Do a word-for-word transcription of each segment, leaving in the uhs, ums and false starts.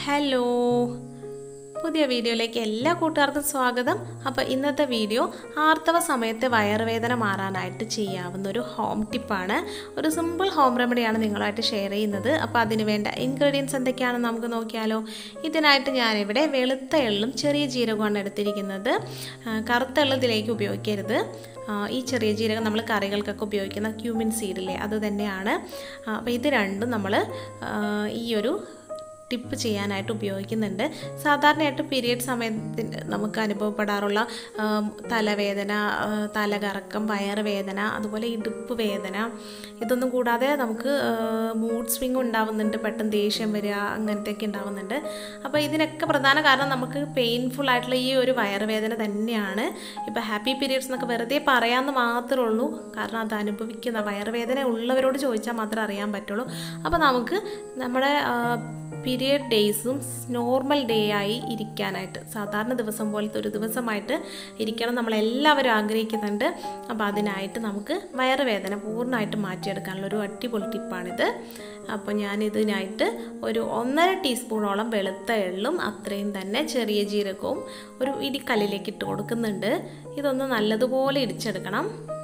Hello, പുതിയ വീഡിയോയിലേക്ക് എല്ലാ കൂട്ടുകാർക്കും സ്വാഗതം. അപ്പോൾ ഇന്നത്തെ വീഡിയോ ആർത്തവ സമയത്തെ വയറുവേദന മാറാനായിട്ട് ചെയ്യാവുന്ന ഒരു ഹോം ടിപ്പാണ്. ഒരു സിമ്പിൾ ഹോം റെമഡിയാണ് നിങ്ങളായിട്ട് ഷെയർ ചെയ്യുന്നത്. അപ്പോൾ അതിന് വേണ്ട ഇൻഗ്രീഡിയൻസ് എന്തൊക്കെയാണെന്ന് നമുക്ക് നോക്കിയാലോ. ഇതിനായിട്ട് ഞാനിവിടെ വെളുത്ത എള്ളും ചെറിയ ജീരകമാണ് എടുത്തിരിക്കുന്നത്. കറുത്ത എള്ള് ഇതിലേക്ക് ഉപയോഗിക്കരുത്. ഈ ചെറിയ ജീരകം നമ്മൾ കറികൾക്കൊക്കെ ഉപയോഗിക്കുന്ന ക്യൂമിൻ സീഡില്ലേ, അത് തന്നെയാണ്. അപ്പോൾ ഇത് രണ്ടും നമ്മൾ ഈ ഒരു ടിപ്പ് ചെയ്യാനായിട്ട് ഉപയോഗിക്കുന്നുണ്ട്. സാധാരണയായിട്ട് പീരിയഡ് സമയത്തിന് നമുക്ക് അനുഭവപ്പെടാറുള്ള തലവേദന, തലകറക്കം, വയറുവേദന, അതുപോലെ ഇടുപ്പ് വേദന, ഇതൊന്നും കൂടാതെ നമുക്ക് മൂഡ് സ്വിങ് ഉണ്ടാവുന്നുണ്ട്, പെട്ടെന്ന് ദേഷ്യം വരിക, അങ്ങനത്തെയൊക്കെ ഉണ്ടാവുന്നുണ്ട്. അപ്പോൾ ഇതിനൊക്കെ പ്രധാന കാരണം നമുക്ക് പെയിൻഫുൾ ആയിട്ടുള്ള ഈ ഒരു വയറുവേദന തന്നെയാണ്. ഇപ്പോൾ ഹാപ്പി പീരിയഡ്സ് എന്നൊക്കെ വെറുതെ പറയാമെന്ന് മാത്രമേ ഉള്ളൂ. കാരണം അത് അനുഭവിക്കുന്ന വയറുവേദന ഉള്ളവരോട് ചോദിച്ചാൽ മാത്രമേ അറിയാൻ പറ്റുള്ളൂ. അപ്പോൾ നമുക്ക് നമ്മുടെ പീരിയഡ് ഡേയ്സും നോർമൽ ഡേ ആയി ഇരിക്കാനായിട്ട്, സാധാരണ ദിവസം പോലത്തെ ഒരു ദിവസമായിട്ട് ഇരിക്കണം നമ്മളെല്ലാവരും ആഗ്രഹിക്കുന്നുണ്ട്. അപ്പോൾ അതിനായിട്ട് നമുക്ക് വയറുവേദന പൂർണ്ണമായിട്ട് മാറ്റിയെടുക്കാനുള്ള ഒരു അടിപൊളി ടിപ്പാണിത്. അപ്പോൾ ഞാനിതിനായിട്ട് ഒരു ഒന്നര ടീസ്പൂണോളം വെളുത്ത എള്ളും അത്രയും തന്നെ ചെറിയ ജീരകവും ഒരു ഇടിക്കല്ലിലേക്ക് ഇട്ട് കൊടുക്കുന്നുണ്ട്. ഇതൊന്ന് നല്ലതുപോലെ ഇടിച്ചെടുക്കണം.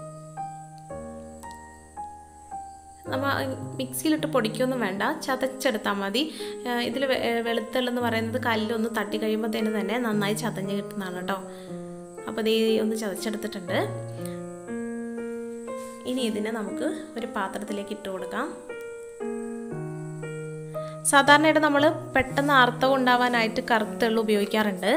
നമ്മൾ മിക്സിയിലിട്ട് പൊടിക്കൊന്നും വേണ്ട, ചതച്ചെടുത്താൽ മതി. ഇതിൽ വെളുത്തുള്ളെന്ന് പറയുന്നത് കല്ലൊന്ന് തട്ടി കഴിയുമ്പോഴത്തേന് തന്നെ നന്നായി ചതഞ്ഞ് കിട്ടുന്നതാണ് കേട്ടോ. അപ്പോൾ ഇത് ഒന്ന് ചതച്ചെടുത്തിട്ടുണ്ട്. ഇനി ഇതിനെ നമുക്ക് ഒരു പാത്രത്തിലേക്ക് ഇട്ട് കൊടുക്കാം. സാധാരണയായിട്ട് നമ്മൾ പെട്ടെന്ന് ആർത്തവം ഉണ്ടാവാനായിട്ട് കറുത്ത എള്ള് ഉപയോഗിക്കാറുണ്ട്.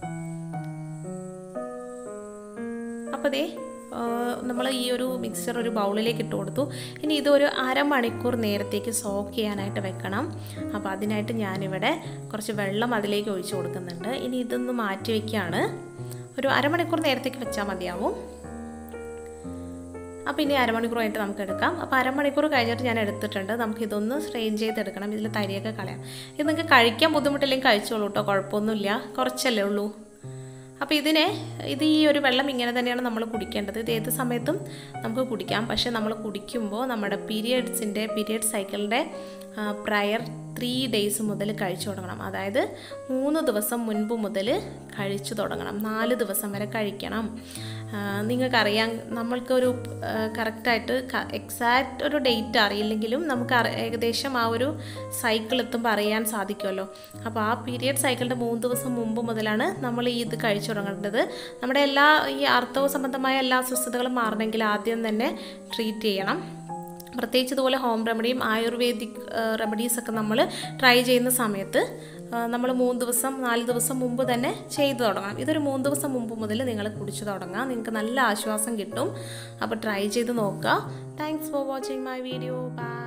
അപ്പോൾ ദേ നമ്മൾ ഈ ഒരു മിക്സർ ഒരു ബൗളിലേക്ക് ഇട്ട് കൊടുത്തു. ഇനി ഇതൊരു അരമണിക്കൂർ നേരത്തേക്ക് സോക്ക് ചെയ്യാനായിട്ട് വെക്കണം. അപ്പോൾ അതിനായിട്ട് ഞാനിവിടെ കുറച്ച് വെള്ളം അതിലേക്ക് ഒഴിച്ചു കൊടുക്കുന്നുണ്ട്. ഇനി ഇതൊന്ന് മാറ്റി വയ്ക്കുകയാണ്. ഒരു അരമണിക്കൂർ നേരത്തേക്ക് വെച്ചാൽ മതിയാവും. അപ്പോൾ ഇനി അരമണിക്കൂർ കഴിഞ്ഞിട്ട് നമുക്ക് എടുക്കാം. അപ്പോൾ അരമണിക്കൂർ കഴിഞ്ഞിട്ട് ഞാൻ എടുത്തിട്ടുണ്ട്. നമുക്കിതൊന്ന് സ്ട്രെയിൻ ചെയ്തെടുക്കണം. ഇതിൽ തരിയൊക്കെ കളയാം. ഇത് നിങ്ങൾക്ക് കഴിക്കാൻ ബുദ്ധിമുട്ടില്ലെങ്കിൽ കഴിച്ചോളൂ കേട്ടോ, കുഴപ്പമൊന്നുമില്ല, കുറച്ചല്ലേ ഉള്ളൂ. അപ്പോൾ ഇതിനെ ഇത് ഈ ഒരു വെള്ളം ഇങ്ങനെ തന്നെയാണ് നമ്മൾ കുടിക്കേണ്ടത്. ഇത് ഏത് സമയത്തും നമുക്ക് കുടിക്കാം. പക്ഷേ നമ്മൾ കുടിക്കുമ്പോൾ നമ്മുടെ പീരിയഡ്സിൻ്റെ പീരിയഡ് സൈക്കിളിൻ്റെ പ്രയർ ത്രീ ഡേയ്സ് മുതൽ കഴിച്ചു തുടങ്ങണം. അതായത് മൂന്ന് ദിവസം മുൻപ് മുതൽ കഴിച്ചു തുടങ്ങണം. നാല് ദിവസം വരെ കഴിക്കണം. നിങ്ങൾക്കറിയാം, നമ്മൾക്കൊരു കറക്റ്റായിട്ട് എക്സാക്റ്റ് ഒരു ഡേറ്റ് അറിയില്ലെങ്കിലും നമുക്ക് ഏകദേശം ആ ഒരു സൈക്കിൾ എത്തുമ്പോൾ അറിയാൻ സാധിക്കുമല്ലോ. അപ്പോൾ ആ പീരിയഡ് സൈക്കിളിൻ്റെ മൂന്ന് ദിവസം മുമ്പ് മുതലാണ് നമ്മൾ ഈ ഇത് കഴിച്ചു തുടങ്ങേണ്ടത്. നമ്മുടെ എല്ലാ ഈ ആർത്തവ സംബന്ധമായ എല്ലാ അസ്വസ്ഥതകളും മാറണമെങ്കിൽ ആദ്യം തന്നെ ട്രീറ്റ് ചെയ്യണം. പ്രത്യേകിച്ച് ഇതുപോലെ ഹോം റെമഡിയും ആയുർവേദിക് റെമഡീസൊക്കെ നമ്മൾ ട്രൈ ചെയ്യുന്ന സമയത്ത് നമ്മൾ മൂന്ന് ദിവസം നാല് ദിവസം മുമ്പ് തന്നെ ചെയ്തു തുടങ്ങാം. ഇതൊരു മൂന്ന് ദിവസം മുമ്പ് മുതൽ നിങ്ങൾ കുടിച്ചു തുടങ്ങാം. നിങ്ങൾക്ക് നല്ല ആശ്വാസം കിട്ടും. അപ്പോൾ ട്രൈ ചെയ്ത് നോക്കുക. Thanks for watching my video. By.